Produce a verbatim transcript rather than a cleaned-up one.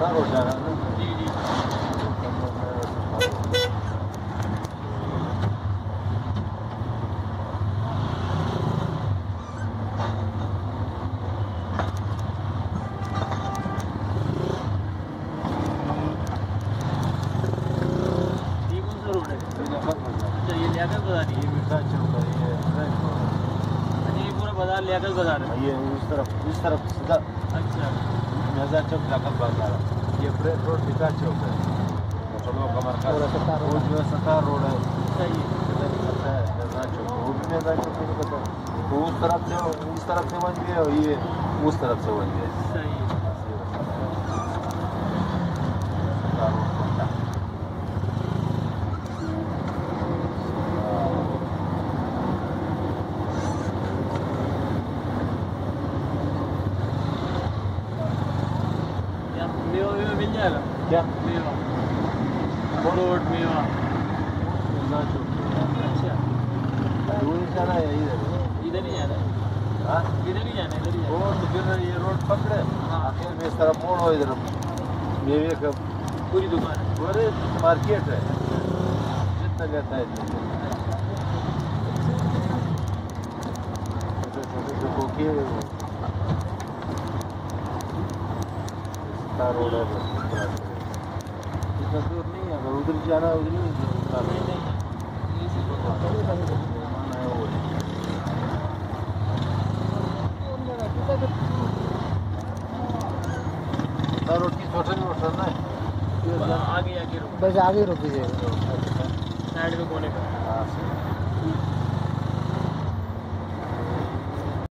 Road जाना है ना। जी जी ये कौन सा रोड है? अच्छा ये लियाकत बाजार ही है। ये मिर्जा चौक है, ये फ्रेंच रोड है। अच्छा ये पूरा बाजार लियाकत बाजार है। ये इस तरफ इस तरफ सीधा अच्छा मिर्जा चौक लियाकत बाजार है। ये फ्रेंच रोड मिर्जा चौक है। चलो कमर का वो जो है सतार रोड है। सही है। इधर ही पता है मिर्जा चौक, वो भी मिर्जा चौक नहीं पता। वो उस तरफ से इस तरफ से बन गया और ये उस तरफ से बन गया। सही है। सतार रोड पड़ता है। यहाँ मेवा वेवा मिल जाएगा? क्या मेवा फ्रूट मेवा। मिर्जा चौक अच्छा वो ही जाना है इधर। इधर ही जाना है। हाँ इधर ही जाना है इधर ही जाना वो तो फिर ये रोड पकड़े हाँ। आखिर में इस तरफ मोड़ो, इधर मेवे का है। पूरी दुकान है। पूरे मार्केट है, जितना लेता है इतना। छोटे छोटे जो कोकी है वो इसका रोड है बस। इतना दूर नहीं है, अगर उधर जाना है उधर नहीं जाना। नहीं नहीं ये सिर्फ माना है वो रोड की छोटे में उठना है। आगे आगे रुक बस आगे रुक दीजिएगा। साइड में कोने पे। हाँ